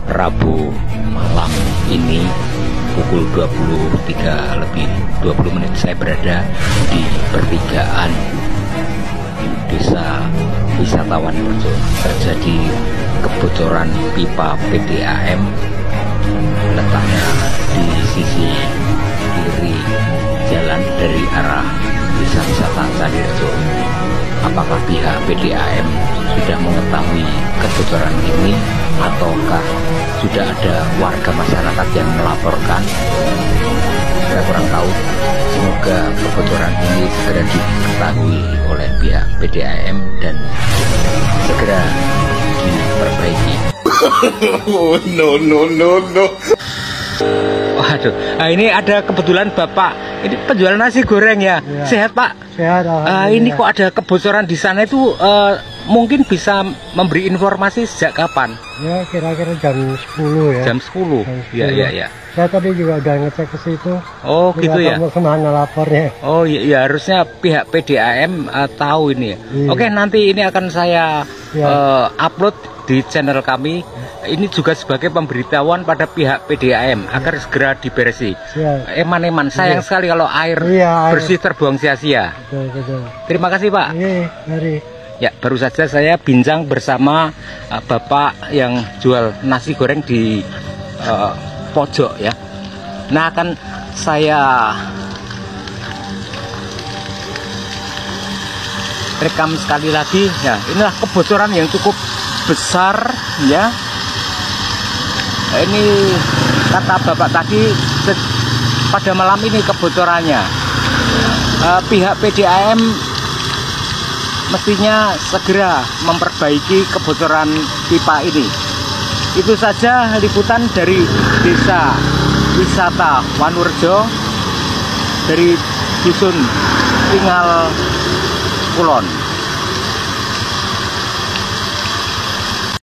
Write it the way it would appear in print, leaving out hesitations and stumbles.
Rabu malam ini pukul 23:20 saya berada di pertigaan Desa Wisatawan Rejo. Terjadi kebocoran pipa PDAM, letaknya di sisi kiri jalan dari arah Desa Wisata Canirejo. Apakah pihak PDAM sudah mengetahui kebocoran ini ataukah sudah ada warga masyarakat yang melaporkan? Saya kurang tahu. Semoga kebocoran ini segera diketahui oleh pihak PDAM dan segera diperbaiki. No. Waduh, nah ini ada kebetulan Bapak, ini penjual nasi goreng ya, Ya. Sehat Pak? Sehat, Ini kok ada kebocoran di sana itu, mungkin bisa memberi informasi sejak kapan? ya kira-kira jam 10 ya. Jam 10? Ya. Saya tadi juga udah ngecek ke situ. Oh gitu ya? Mau kemana lapornya? Oh iya, harusnya pihak PDAM tahu ini ya. Iya. Oke, nanti ini akan saya Ya. upload di channel kami. Ini juga sebagai pemberitahuan pada pihak PDAM agar segera diberesi. Ya. Eman-eman, sayang Iya. sekali kalau air Iya, air. bersih terbuang sia-sia. Betul. Terima kasih Pak. Iya, mari. Ya, baru saja saya bincang bersama Bapak yang jual nasi goreng di pojok ya. Nah, akan saya rekam sekali lagi ya. Inilah kebocoran yang cukup besar ya. Ini kata Bapak tadi pada malam ini kebocorannya. Pihak PDAM mestinya segera memperbaiki kebocoran pipa ini. Itu saja liputan dari Desa Wisata Wanurejo dari Dusun Tinggal Kulon.